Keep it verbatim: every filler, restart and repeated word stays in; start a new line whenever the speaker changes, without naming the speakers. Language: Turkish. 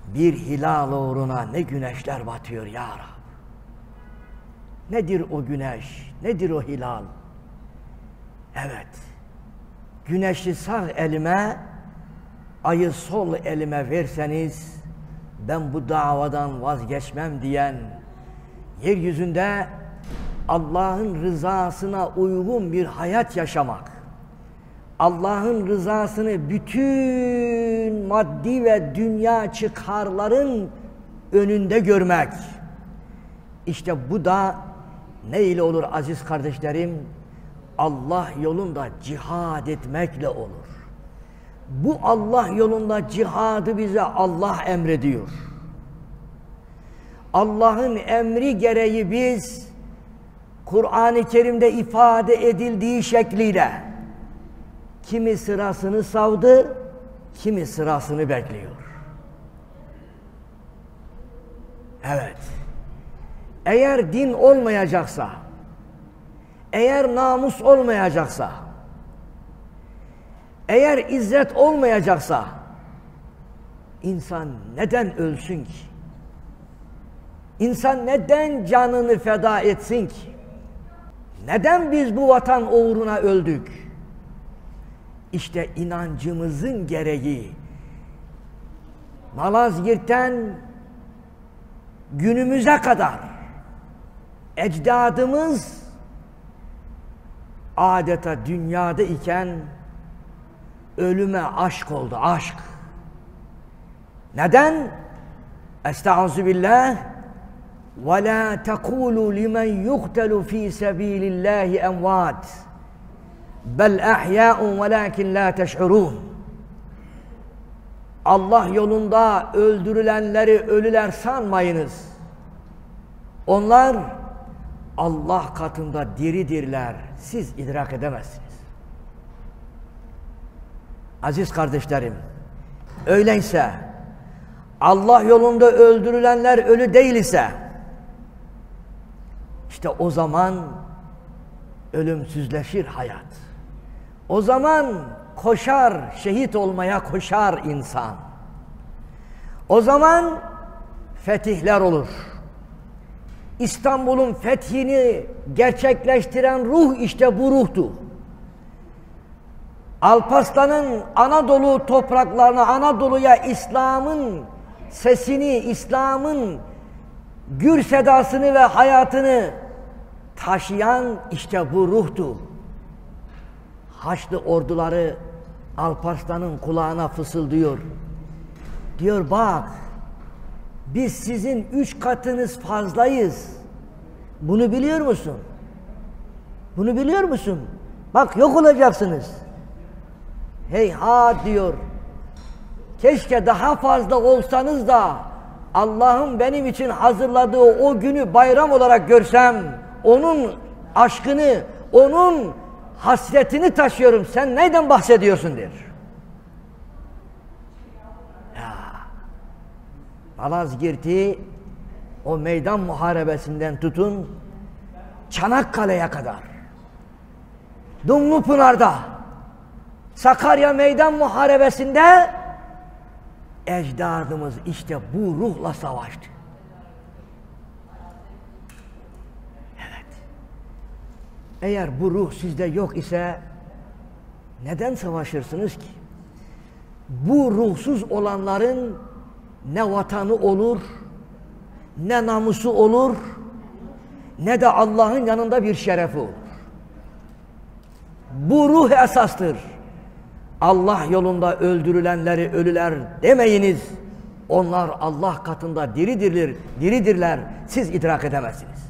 Bir hilal uğruna ne güneşler batıyor ya Rab. Nedir o güneş? Nedir o hilal? Evet. Güneşi sağ elime, ayı sol elime verseniz ben bu davadan vazgeçmem diyen, yeryüzünde Allah'ın rızasına uygun bir hayat yaşamak, Allah'ın rızasını bütün maddi ve dünya çıkarların önünde görmek. İşte bu da ne ile olur aziz kardeşlerim? Allah yolunda cihad etmekle olur. Bu Allah yolunda cihadı bize Allah emrediyor. Allah'ın emri gereği biz Kur'an-ı Kerim'de ifade edildiği şekliyle kimi sırasını savdı, kimi sırasını bekliyor. Evet. Eğer din olmayacaksa, eğer namus olmayacaksa, eğer izzet olmayacaksa, insan neden ölsün ki? İnsan neden canını feda etsin ki? Neden biz bu vatan uğruna öldük? İşte inancımızın gereği. Malazgirt'ten günümüze kadar ecdadımız adeta dünyada iken ölüme aşk oldu, aşk. Neden? Estağfirullah. Ve la tekulu limen yuqtalu fi sabilillahi emvat. Bel ahya'un velakin la teş'urun. Allah yolunda öldürülenleri ölüler sanmayınız. Onlar Allah katında diridirler. Siz idrak edemezsiniz. Aziz kardeşlerim, öyleyse Allah yolunda öldürülenler ölü değil ise işte o zaman ölümsüzleşir hayat. O zaman koşar, şehit olmaya koşar insan. O zaman fetihler olur. İstanbul'un fethini gerçekleştiren ruh işte bu ruhtu. Alparslan'ın Anadolu topraklarına, Anadolu'ya İslam'ın sesini, İslam'ın gür sedasını ve hayatını taşıyan işte bu ruhtu. Haçlı orduları Alparslan'ın kulağına fısıldıyor. Diyor bak, biz sizin üç katınız fazlayız. Bunu biliyor musun? Bunu biliyor musun? Bak yok olacaksınız. Heyhat diyor. Keşke daha fazla olsanız da Allah'ın benim için hazırladığı o günü bayram olarak görsem, onun aşkını, onun hasretini taşıyorum. Sen neyden bahsediyorsun der. Ya. Malazgirt'i o meydan muharebesinden tutun Çanakkale'ye kadar, Dumlupınar'da, Sakarya meydan muharebesinde ecdadımız işte bu ruhla savaştı. Evet. Eğer bu ruh sizde yok ise neden savaşırsınız ki? Bu ruhsuz olanların ne vatanı olur, ne namusu olur, ne de Allah'ın yanında bir şerefi olur. Bu ruh esastır. Allah yolunda öldürülenleri ölüler demeyiniz. Onlar Allah katında diridirler, diridirler. Siz idrak edemezsiniz.